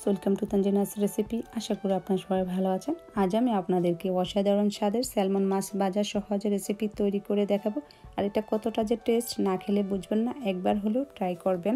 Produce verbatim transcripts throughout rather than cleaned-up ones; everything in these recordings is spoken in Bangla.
Welcome to Tanjina's recipe. আশা করি আপনারা সবাই ভালো আছেন। আজ আমি আপনাদেরকে অসাধারণ স্বাদের স্যালমন মাছ ভাজা সহজে রেসিপি তৈরি করে দেখাবো। আর এটা কতটা যে টেস্ট, না খেলে বুঝবেন না, একবার হলেও ট্রাই করবেন।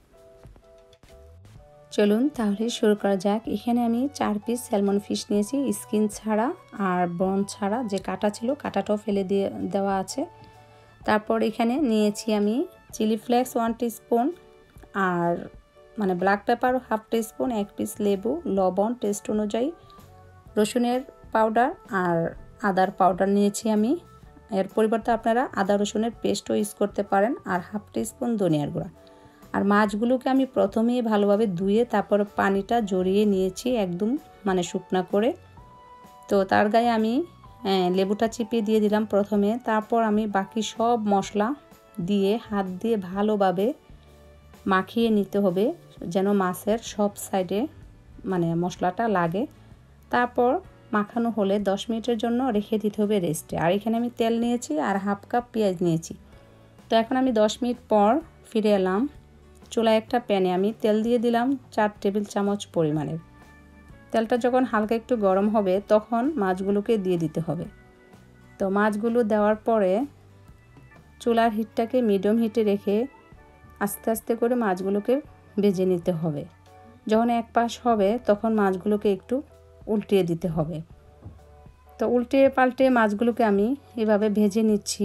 চলুন তাহলে শুরু করা যাক। এখানে আমি চার পিস স্যালমন ফিশ নিয়েছি, স্কিন ছাড়া আর বন ছাড়া, যে কাটা ছিল কাটাটাও ফেলে দিয়ে দেওয়া আছে। তারপর এখানে নিয়েছি আমি চিলি ফ্লেক্স ওয়ান টিস্পুন, আর মানে ব্ল্যাক পেপার হাফ টিস্পুন, এক পিস লেবু, লবণ টেস্ট অনুযায়ী, রসুনের পাউডার আর আদার পাউডার নিয়েছি আমি। এর পরিবর্তে আপনারা আদা রসুনের পেস্টও ইউজ করতে পারেন, আর হাফ টিস্পুন ধনিয়ার গুঁড়া। আর মাছগুলোকে আমি প্রথমেই ভালোভাবে ধুয়ে তারপর পানিটা জড়িয়ে নিয়েছি একদম মানে শুকনা করে। তো তার গায়ে আমি লেবুটা চিপিয়ে দিয়ে দিলাম প্রথমে। তারপর আমি বাকি সব মশলা দিয়ে হাত দিয়ে ভালোভাবে মাখিয়ে নিতে হবে, যেন মাছের সব সাইডে মানে মশলাটা লাগে। তারপর মাখানো হলে দশ মিনিটের জন্য রেখে দিতে হবে রেস্টে। আর এখানে আমি তেল নিয়েছি আর হাফ কাপ পেঁয়াজ নিয়েছি। তো এখন আমি দশ মিনিট পর ফিরে এলাম। চুলায় একটা প্যানে আমি তেল দিয়ে দিলাম চার টেবিল চামচ পরিমাণের। তেলটা যখন হালকা একটু গরম হবে তখন মাছগুলোকে দিয়ে দিতে হবে। তো মাছগুলো দেওয়ার পরে চুলার হিটটাকে মিডিয়াম হিটে রেখে আস্তে আস্তে করে মাছগুলোকে ভেজে নিতে হবে। যখন এক পাশ হবে তখন মাছগুলোকে একটু উল্টিয়ে দিতে হবে। তো উল্টিয়ে পাল্টে মাছগুলোকে আমি এভাবে ভেজে নিচ্ছি।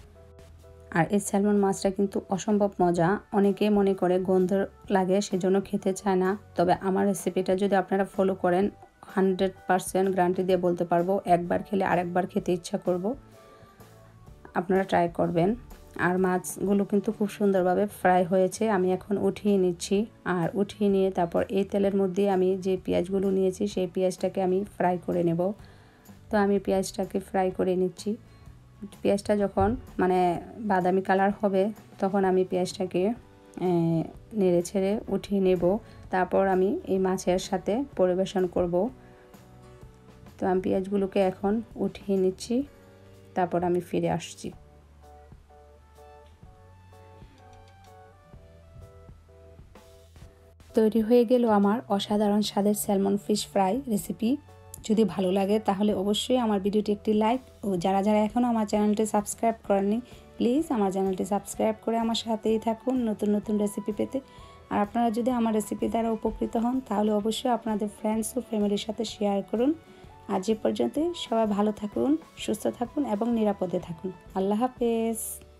আর এই স্যালমন মাছটা কিন্তু অসম্ভব মজা। অনেকে মনে করে গন্ধ লাগে সেজন্য খেতে চায় না, তবে আমার রেসিপিটা যদি আপনারা ফলো করেন হান্ড্রেড পারসেন্ট গ্যারান্টি দিয়ে বলতে পারবো একবার খেলে আরেকবার খেতে ইচ্ছা করব। আপনারা ট্রাই করবেন। আর মাছগুলো কিন্তু খুব সুন্দরভাবে ফ্রাই হয়েছে। আমি এখন উঠিয়ে নিচ্ছি। আর উঠিয়ে নিয়ে তারপর এই তেলের মধ্যে আমি যে পেঁয়াজগুলো নিয়েছি সেই পেঁয়াজটাকে আমি ফ্রাই করে নেব। তো আমি পেঁয়াজটাকে ফ্রাই করে নিচ্ছি। পেঁয়াজটা যখন মানে বাদামি কালার হবে তখন আমি পেঁয়াজটাকে নেড়ে ছেড়ে উঠিয়ে নেব। তারপর আমি এই মাছের সাথে পরিবেশন করব। তো আমি পেঁয়াজগুলোকে এখন উঠিয়ে নিচ্ছি, তারপর আমি ফিরে আসছি। তৈরি হয়ে গেল আমার অসাধারণ স্বাদের স্যালমন ফিশ ফ্রাই রেসিপি। যদি ভালো লাগে তাহলে অবশ্যই আমার ভিডিওটি একটি লাইক, ও যারা যারা এখনও আমার চ্যানেলটি সাবস্ক্রাইব করেননি প্লিজ আমার চ্যানেলটি সাবস্ক্রাইব করে আমার সাথেই থাকুন নতুন নতুন রেসিপি পেতে। আর আপনারা যদি আমার রেসিপি দ্বারা উপকৃত হন তাহলে অবশ্যই আপনাদের ফ্রেন্ডস ও ফ্যামিলির সাথে শেয়ার করুন। আজ এ পর্যন্তই। সবাই ভালো থাকুন, সুস্থ থাকুন এবং নিরাপদে থাকুন। আল্লাহ হাফেজ।